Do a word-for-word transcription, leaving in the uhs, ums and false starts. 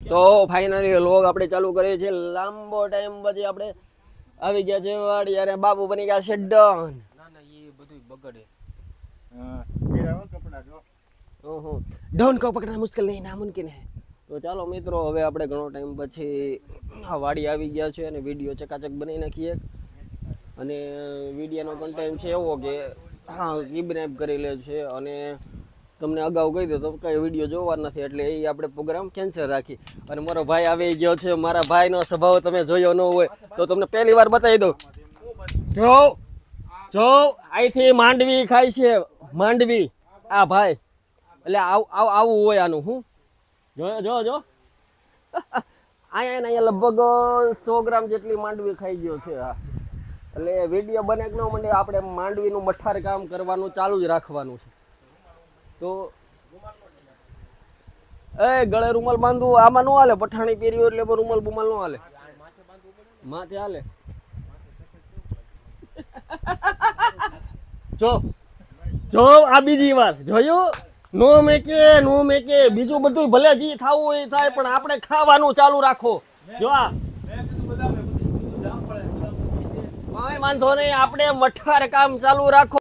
તો finally vlog આપણે ચાલુ કરીએ છીએ લાંબો ટાઈમ પછી આપણે આવી ગયા છે વાડી અને બાબુ બની ગયા છે ડન. ના ના એ બધું બગડે. હા કેરા કપડા જો. ઓહો ડન કો પકડના મુશ્કેલ નહીં નામુમકિન હે. તો ચાલો મિત્રો હવે આપણે ઘણો ટાઈમ પછી આ વાડી આવી ગયા છે અને વિડીયો ચકાચક બનાવી નાખીએ. અને વિડીયોનો કન્ટેન્ટ છે એવો કે હા કિડનેપ કરી લે છે અને તમને અગાઉ કહી દો તો કઈ વિડીયો જોવા નથી એટલે એ આપણે પ્રોગ્રામ કેન્સલ રાખી. અને મારો ભાઈ આવી ગયો છે. મારા ભાઈનો સ્વભાવ તમે જોયો ન હોય તો તમને પહેલી વાર બતાવી દઉં. જો જો અહીંથી માંડવી ખાય છે માંડવી આ ભાઈ એટલે આવું આવું હોય આનું. હું જો જો જો અહીંયા અહીંયા લગભગ સો ગ્રામ જેટલી માંડવી ખાઈ ગયો છે. હા એટલે વિડીયો બને કે ન મને આપણે માંડવીનું મઠાર કામ કરવાનું ચાલુ જ રાખવાનું છે. તો એ ગળે રૂમાલ બાંધવું આમાં ન હાલે. પઠાણી પહેર્યું એટલે રૂમાલ બુમાલ ન હાલે. માથે હાલે. જો જો આ બીજી વાર જોયું નો મેકે નો મેકે. બીજું બધું ભલે જી થાવું હોય થાય પણ આપણે ખાવાનું ચાલુ રાખો. જો આ માણસો ને આપણે મઠાર કામ ચાલુ રાખો.